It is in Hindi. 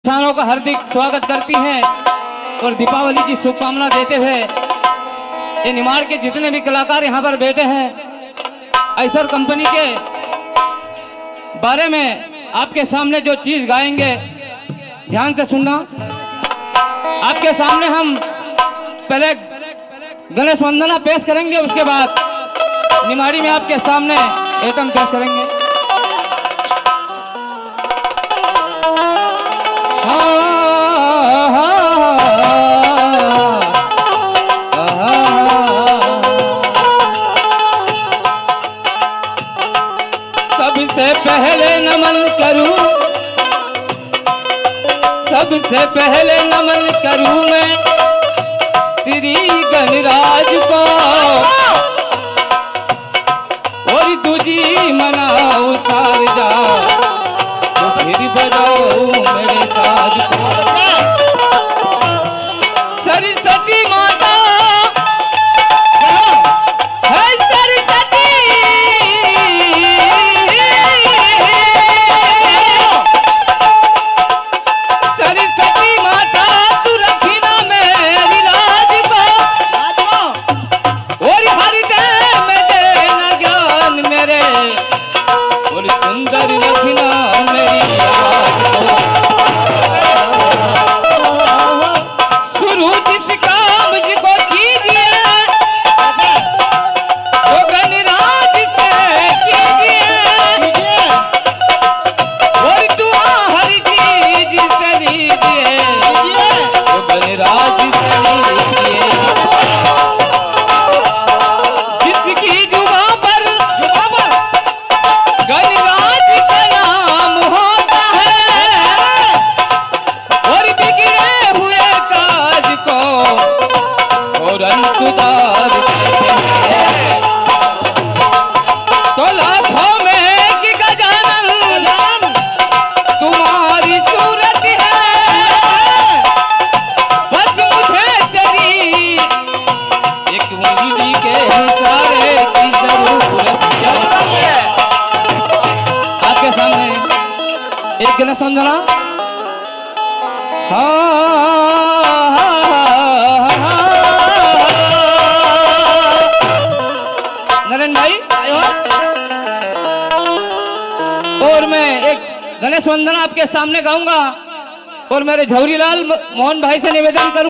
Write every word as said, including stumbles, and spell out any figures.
किसानों का हार्दिक स्वागत करती हैं और दीपावली की शुभकामना देते हुए ये निमाड़ के जितने भी कलाकार यहाँ पर बैठे हैं, आइसर कंपनी के बारे में आपके सामने जो चीज गाएंगे ध्यान से सुनना। आपके सामने हम पहले गणेश वंदना पेश करेंगे, उसके बाद निमाड़ी में आपके सामने एतम पेश करेंगे। सबसे पहले नमन करूं, सबसे पहले नमन करूं मैं श्री गणराज को, और तुझी मनाऊं सारजा तो फिर बजाऊं मेरे साज को। सरस्वती माता तो लाखों में कि गजानन तुम्हारी सूरत है, बस मुझे तेरी एक उंगली के इशारे की जरूरत है। आपके सामने एक गणेश वंदना। नरेंद्र भाई और मैं एक गणेश वंदना आपके सामने गाऊंगा और मेरे झौरीलाल मोहन भाई से निवेदन करूं।